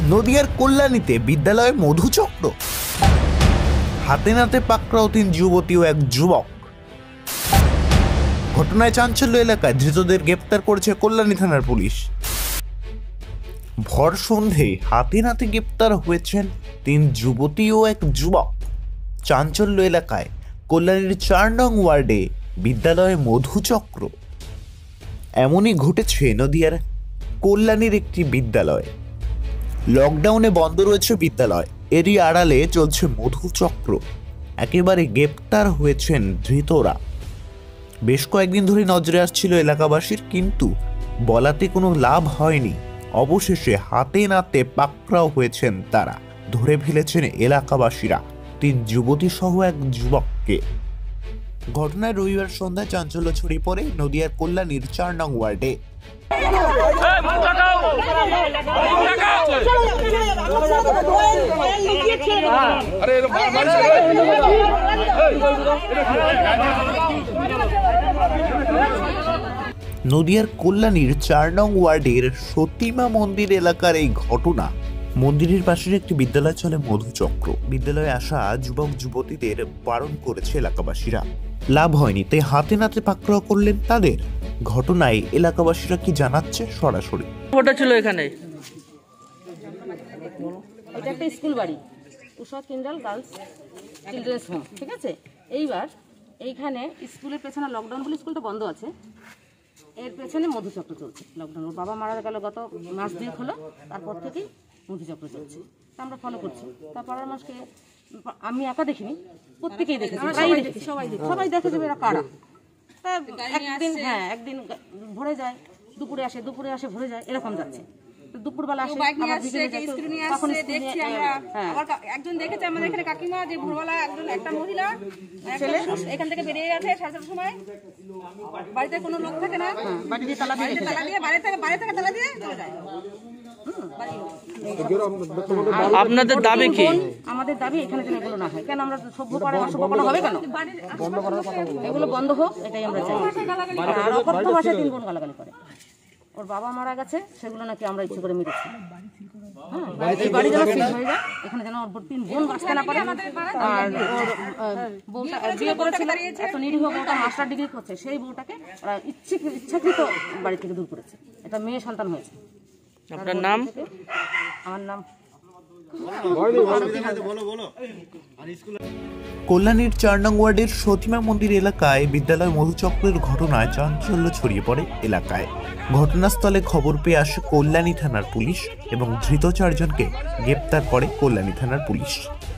নদিয়ার কল্যাণীতে বিদ্যালয়ে মধুচক্র, হাতে নাতে পাকড়াও 3 যুবতী ও 1 যুবক। ঘটনায় চাঞ্চল্য এলাকায় ধৃতদের গ্রেপ্তার করেছে কল্যাণী থানার পুলিশ। ভর সন্ধে হাতে নাতে গ্রেপ্তার হয়েছেন 3 যুবতী ও 1 যুবক। চাঞ্চল্য এলাকায় কল্যাণীর 4 নং ওয়ার্ডে বিদ্যালয়ে মধুচক্র। এমনই ঘটেছে নদিয়ার কল্যাণীর একটি বিদ্যালয়ে। লকডাউনে বন্ধ রয়েছে বিদ্যালয়, এরই আড়ালে চলছে মধুচক্র। একেবারে গ্রেপ্তার হয়েছেন ধৃতরা। বেশ কয়েকদিন ধরে নজরে আসছিল এলাকাবাসীর, কিন্তু বলাতে কোনো লাভ হয়নি। অবশেষে হাতে নাতে পাকড়াও হয়েছেন তারা। ধরে ফেলেছেন এলাকাবাসীরা 3 যুবতী সহ 1 যুবককে। ঘটনায় রবিবার সন্ধ্যায় চাঞ্চল্য ছড়িয়ে পড়ে নদিয়ার কল্যাণীর 4 নং ওয়ার্ডে। নদিয়ার কল্যাণীর 4 নং ওয়ার্ডের সতীমা মন্দির এলাকার এই ঘটনা। মন্দিরের পাশের একটি বিদ্যালয় চলে মধুচক্র। বিদ্যালয়ে আসা যুবক যুবতীদের বারণ করেছে এলাকাবাসীরা, লাভ হয়নি, তাই হাতে নাতে পাকড়াও করলেন তাদের। ঘটনায় এলাকাবাসীরা কি জানাচ্ছে সরাসরি। ওটা ছিল এখানে, এটা একটা স্কুল বাড়ি, উষা কিন্ডাল গার্লস চিলড্রেন্স হোম, ঠিক আছে। এইবার এইখানে স্কুলের পেছনে লকডাউন বলে স্কুলটা বন্ধ আছে, এর পেছনে মধুচক্র চলছে। লকডাউন, ওর বাবা মারা গেল গত মাস 2 হলো, তারপর থেকেই মধুচক্র চলছে। তা আমরা ফলো করছি। তারপর মাসকে আমি একা দেখিনি, প্রত্যেকেই দেখেছি, সবাই দেখে যাবে এরা কারা। তা একদিন ভরে যায়, দুপুরে আসে ভরে যায়, এরকম যাচ্ছে। দুপুরবেলা আসে, একজন দেখেছে আমাদের এখানে কাকিমা যে ভোরবেলা একটা মহিলা এখান থেকে বেরিয়ে গেছে 7টার সময়। বাড়িতে কোনো লোক থাকে না, বাড়িতে তালা দিয়ে বাইরে থেকে তালা দিয়ে চলে যায়। আপনাদের দাবি কি? আমাদের দাবি এখানে যেন এগুলো না হয়। কেন আমরা সভ্য পাড়ায় অসভ্য হবে কেন? এগুলো বন্ধ হোক, এটাই আমরা চাই। আর অকথ্য ভাষায় 3 বোন গালাগালি করে। ওর বাবা মারা গেছে, সেগুলো নাকি আমরা ইচ্ছে করে মেরেছি। হ্যাঁ, এই বাড়ি যেন সিল হয়ে যায়, এখানে যেন ওর 3 বোন বাঁচতে না পারে। আর ওর বউটা বিয়ে করেছিল, এত নিরীহ বউটা মাস্টার ডিগ্রি করছে, সেই বউটাকে ওরা ইচ্ছাকৃত বাড়ি থেকে দূর করেছে। এটা মেয়ে সন্তান হয়েছে। আপনার নাম? আমার নাম কল্যাণীর 4 নং ওয়ার্ডের সতীমা মন্দির এলাকায় বিদ্যালয় মধুচক্রের ঘটনায় চাঞ্চল্য ছড়িয়ে পড়ে এলাকায়। ঘটনাস্থলে খবর পেয়ে আসে কল্যাণী থানার পুলিশ এবং ধৃত 4 জনকে গ্রেপ্তার করে কল্যাণী থানার পুলিশ।